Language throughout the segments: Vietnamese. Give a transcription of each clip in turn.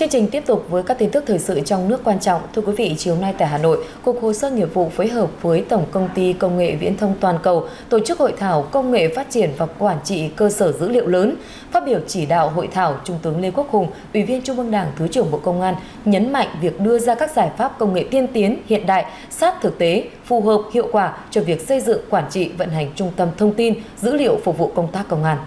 Chương trình tiếp tục với các tin tức thời sự trong nước quan trọng. Thưa quý vị, chiều nay tại Hà Nội, Cục Hồ sơ Nghiệp vụ phối hợp với Tổng Công ty Công nghệ Viễn thông Toàn cầu tổ chức hội thảo công nghệ phát triển và quản trị cơ sở dữ liệu lớn. Phát biểu chỉ đạo hội thảo, Trung tướng Lê Quốc Hùng, Ủy viên Trung ương Đảng, Thứ trưởng Bộ Công an nhấn mạnh việc đưa ra các giải pháp công nghệ tiên tiến, hiện đại, sát thực tế, phù hợp, hiệu quả cho việc xây dựng, quản trị, vận hành trung tâm thông tin, dữ liệu phục vụ công tác công an.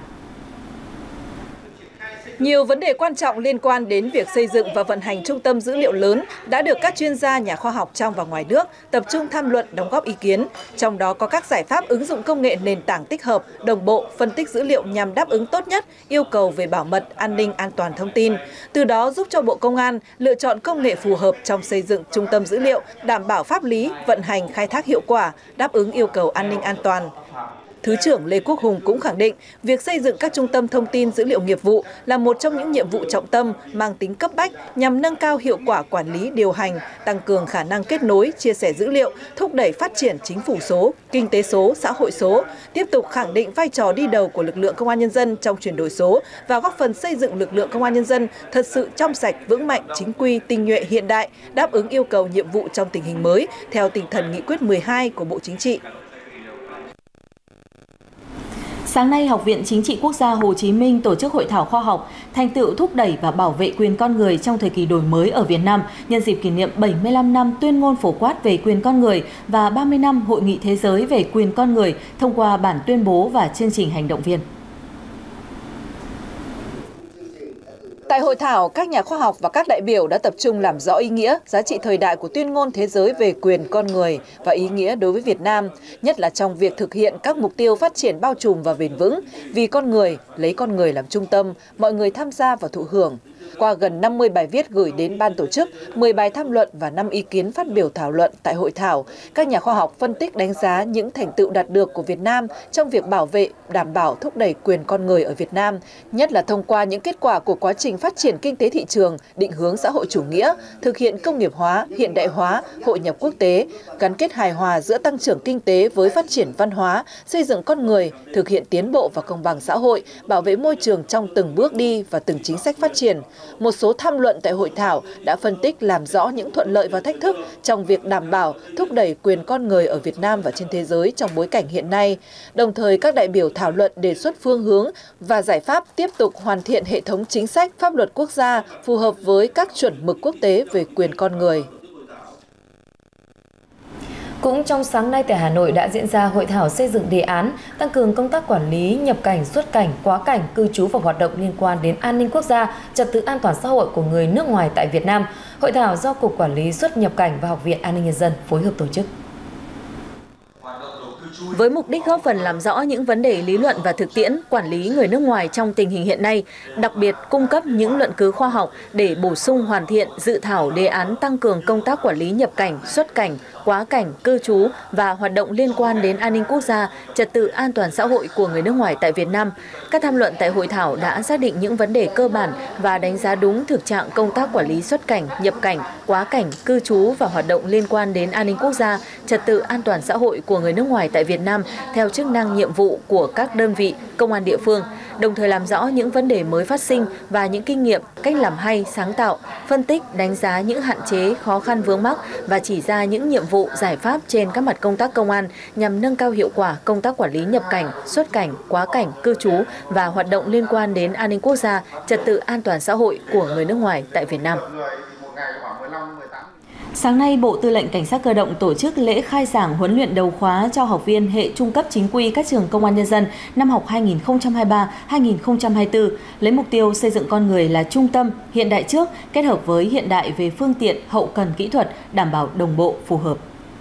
Nhiều vấn đề quan trọng liên quan đến việc xây dựng và vận hành trung tâm dữ liệu lớn đã được các chuyên gia, nhà khoa học trong và ngoài nước tập trung tham luận, đóng góp ý kiến. Trong đó có các giải pháp ứng dụng công nghệ nền tảng tích hợp, đồng bộ, phân tích dữ liệu nhằm đáp ứng tốt nhất yêu cầu về bảo mật, an ninh, an toàn thông tin. Từ đó giúp cho Bộ Công an lựa chọn công nghệ phù hợp trong xây dựng trung tâm dữ liệu, đảm bảo pháp lý, vận hành, khai thác hiệu quả, đáp ứng yêu cầu an ninh an toàn. Thứ trưởng Lê Quốc Hùng cũng khẳng định, việc xây dựng các trung tâm thông tin dữ liệu nghiệp vụ là một trong những nhiệm vụ trọng tâm mang tính cấp bách nhằm nâng cao hiệu quả quản lý điều hành, tăng cường khả năng kết nối, chia sẻ dữ liệu, thúc đẩy phát triển chính phủ số, kinh tế số, xã hội số, tiếp tục khẳng định vai trò đi đầu của lực lượng công an nhân dân trong chuyển đổi số và góp phần xây dựng lực lượng công an nhân dân thật sự trong sạch, vững mạnh, chính quy, tinh nhuệ, hiện đại, đáp ứng yêu cầu nhiệm vụ trong tình hình mới theo tinh thần nghị quyết 12 của Bộ Chính trị. Sáng nay, Học viện Chính trị Quốc gia Hồ Chí Minh tổ chức hội thảo khoa học thành tựu thúc đẩy và bảo vệ quyền con người trong thời kỳ đổi mới ở Việt Nam nhân dịp kỷ niệm 75 năm tuyên ngôn phổ quát về quyền con người và 30 năm Hội nghị Thế giới về quyền con người thông qua bản tuyên bố và chương trình hành động viên. Tại hội thảo, các nhà khoa học và các đại biểu đã tập trung làm rõ ý nghĩa, giá trị thời đại của tuyên ngôn thế giới về quyền con người và ý nghĩa đối với Việt Nam, nhất là trong việc thực hiện các mục tiêu phát triển bao trùm và bền vững, vì con người, lấy con người làm trung tâm, mọi người tham gia và thụ hưởng. Qua gần 50 bài viết gửi đến ban tổ chức, 10 bài tham luận và 5 ý kiến phát biểu thảo luận tại hội thảo, các nhà khoa học phân tích đánh giá những thành tựu đạt được của Việt Nam trong việc bảo vệ, đảm bảo thúc đẩy quyền con người ở Việt Nam, nhất là thông qua những kết quả của quá trình phát triển kinh tế thị trường, định hướng xã hội chủ nghĩa, thực hiện công nghiệp hóa, hiện đại hóa, hội nhập quốc tế, gắn kết hài hòa giữa tăng trưởng kinh tế với phát triển văn hóa, xây dựng con người, thực hiện tiến bộ và công bằng xã hội, bảo vệ môi trường trong từng bước đi và từng chính sách phát triển. Một số tham luận tại hội thảo đã phân tích làm rõ những thuận lợi và thách thức trong việc đảm bảo, thúc đẩy quyền con người ở Việt Nam và trên thế giới trong bối cảnh hiện nay. Đồng thời, các đại biểu thảo luận đề xuất phương hướng và giải pháp tiếp tục hoàn thiện hệ thống chính sách, pháp luật quốc gia phù hợp với các chuẩn mực quốc tế về quyền con người. Cũng trong sáng nay tại Hà Nội đã diễn ra hội thảo xây dựng đề án tăng cường công tác quản lý nhập cảnh, xuất cảnh, quá cảnh, cư trú và hoạt động liên quan đến an ninh quốc gia, trật tự an toàn xã hội của người nước ngoài tại Việt Nam. Hội thảo do Cục Quản lý xuất nhập cảnh và Học viện An ninh Nhân dân phối hợp tổ chức. Với mục đích góp phần làm rõ những vấn đề lý luận và thực tiễn quản lý người nước ngoài trong tình hình hiện nay, đặc biệt cung cấp những luận cứ khoa học để bổ sung hoàn thiện dự thảo đề án tăng cường công tác quản lý nhập cảnh, xuất cảnh, quá cảnh, cư trú và hoạt động liên quan đến an ninh quốc gia, trật tự an toàn xã hội của người nước ngoài tại Việt Nam. Các tham luận tại hội thảo đã xác định những vấn đề cơ bản và đánh giá đúng thực trạng công tác quản lý xuất cảnh, nhập cảnh, quá cảnh, cư trú và hoạt động liên quan đến an ninh quốc gia, trật tự an toàn xã hội của người nước ngoài tại Việt Nam theo chức năng nhiệm vụ của các đơn vị, công an địa phương, đồng thời làm rõ những vấn đề mới phát sinh và những kinh nghiệm, cách làm hay, sáng tạo, phân tích, đánh giá những hạn chế, khó khăn vướng mắc và chỉ ra những nhiệm vụ, giải pháp trên các mặt công tác công an nhằm nâng cao hiệu quả công tác quản lý nhập cảnh, xuất cảnh, quá cảnh, cư trú và hoạt động liên quan đến an ninh quốc gia, trật tự an toàn xã hội của người nước ngoài tại Việt Nam. Sáng nay, Bộ Tư lệnh Cảnh sát cơ động tổ chức lễ khai giảng huấn luyện đầu khóa cho học viên hệ trung cấp chính quy các trường Công an Nhân dân năm học 2023-2024, lấy mục tiêu xây dựng con người là trung tâm, hiện đại trước, kết hợp với hiện đại về phương tiện, hậu cần kỹ thuật, đảm bảo đồng bộ, phù hợp.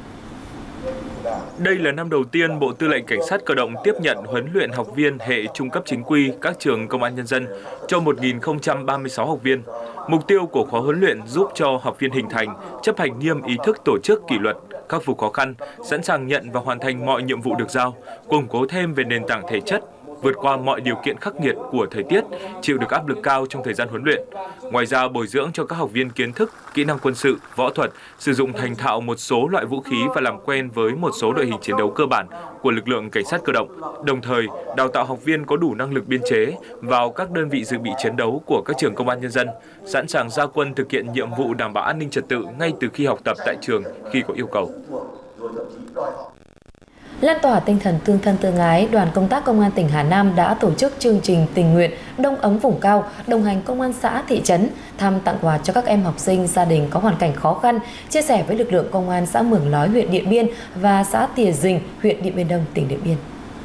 Đây là năm đầu tiên Bộ Tư lệnh Cảnh sát cơ động tiếp nhận huấn luyện học viên hệ trung cấp chính quy các trường Công an Nhân dân cho 1.036 học viên. Mục tiêu của khóa huấn luyện giúp cho học viên hình thành, chấp hành nghiêm ý thức tổ chức kỷ luật, khắc phục khó khăn, sẵn sàng nhận và hoàn thành mọi nhiệm vụ được giao, củng cố thêm về nền tảng thể chất, vượt qua mọi điều kiện khắc nghiệt của thời tiết, chịu được áp lực cao trong thời gian huấn luyện. Ngoài ra, bồi dưỡng cho các học viên kiến thức, kỹ năng quân sự, võ thuật, sử dụng thành thạo một số loại vũ khí và làm quen với một số đội hình chiến đấu cơ bản của lực lượng cảnh sát cơ động. Đồng thời, đào tạo học viên có đủ năng lực biên chế vào các đơn vị dự bị chiến đấu của các trường công an nhân dân, sẵn sàng ra quân thực hiện nhiệm vụ đảm bảo an ninh trật tự ngay từ khi học tập tại trường khi có yêu cầu. Lan tỏa tinh thần tương thân tương ái, đoàn công tác Công an tỉnh Hà Nam đã tổ chức chương trình tình nguyện Đông ấm vùng cao, đồng hành công an xã, thị trấn, thăm tặng quà cho các em học sinh, gia đình có hoàn cảnh khó khăn, chia sẻ với lực lượng công an xã Mường Lói, huyện Điện Biên và xã Tìa Dình, huyện Điện Biên Đông, tỉnh Điện Biên.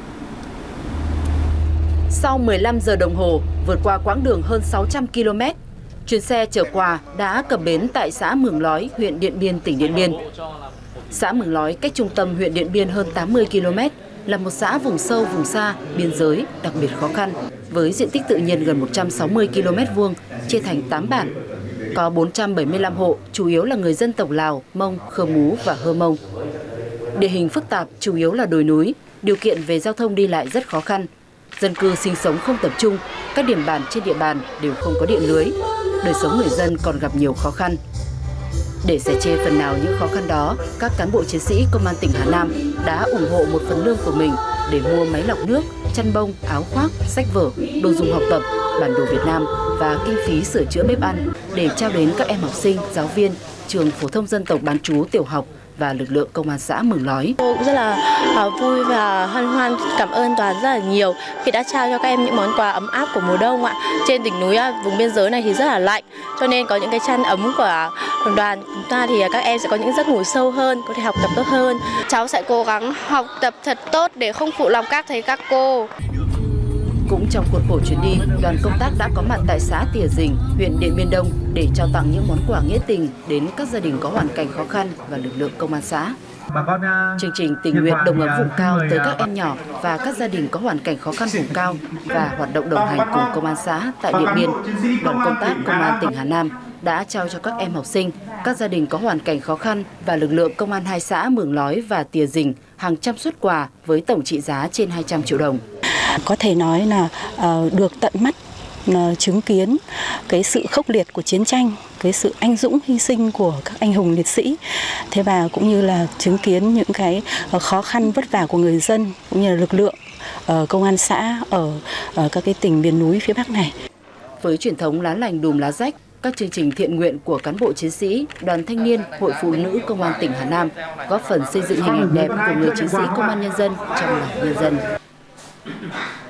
Sau 15 giờ đồng hồ, vượt qua quãng đường hơn 600 km, chuyến xe chở quà đã cập bến tại xã Mường Lói, huyện Điện Biên, tỉnh Điện Biên. Xã Mường Lói cách trung tâm huyện Điện Biên hơn 80 km, là một xã vùng sâu, vùng xa, biên giới, đặc biệt khó khăn, với diện tích tự nhiên gần 160 km², chia thành 8 bản. Có 475 hộ, chủ yếu là người dân tộc Lào, Mông, Khơ Mú và Hơ Mông. Địa hình phức tạp, chủ yếu là đồi núi, điều kiện về giao thông đi lại rất khó khăn. Dân cư sinh sống không tập trung, các điểm bản trên địa bàn đều không có điện lưới, đời sống người dân còn gặp nhiều khó khăn. Để sẻ chia phần nào những khó khăn đó, các cán bộ chiến sĩ Công an tỉnh Hà Nam đã ủng hộ một phần lương của mình để mua máy lọc nước, chăn bông, áo khoác, sách vở, đồ dùng học tập, bản đồ Việt Nam và kinh phí sửa chữa bếp ăn để trao đến các em học sinh, giáo viên, trường phổ thông dân tộc bán trú tiểu học và lực lượng công an xã Mường Lói. Tôi cũng rất là vui và hân hoan, cảm ơn đoàn rất là nhiều khi đã trao cho các em những món quà ấm áp của mùa đông ạ. Trên đỉnh núi vùng biên giới này thì rất là lạnh, cho nên có những cái chăn ấm của đoàn chúng ta thì các em sẽ có những giấc ngủ sâu hơn, có thể học tập tốt hơn. Cháu sẽ cố gắng học tập thật tốt để không phụ lòng các thầy các cô. Cũng trong khuôn khổ chuyến đi, đoàn công tác đã có mặt tại xã Tìa Dình, huyện Điện Biên Đông để trao tặng những món quà nghĩa tình đến các gia đình có hoàn cảnh khó khăn và lực lượng công an xã. Chương trình tình nguyện đồng ấm vùng cao tới các em nhỏ và các gia đình có hoàn cảnh khó khăn vùng cao và hoạt động đồng hành cùng công an xã tại Điện Biên, đoàn công tác Công an tỉnh Hà Nam đã trao cho các em học sinh, các gia đình có hoàn cảnh khó khăn và lực lượng công an hai xã Mường Lói và Tìa Dình hàng trăm suất quà với tổng trị giá trên 200 triệu đồng. Có thể nói là được tận mắt chứng kiến cái sự khốc liệt của chiến tranh, cái sự anh dũng hy sinh của các anh hùng liệt sĩ, thế và cũng như là chứng kiến những cái khó khăn vất vả của người dân cũng như là lực lượng công an xã ở các cái tỉnh miền núi phía Bắc này. Với truyền thống lá lành đùm lá rách, các chương trình thiện nguyện của cán bộ chiến sĩ, đoàn thanh niên, hội phụ nữ công an tỉnh Hà Nam góp phần xây dựng hình ảnh đẹp của người chiến sĩ công an nhân dân trong lòng nhân dân.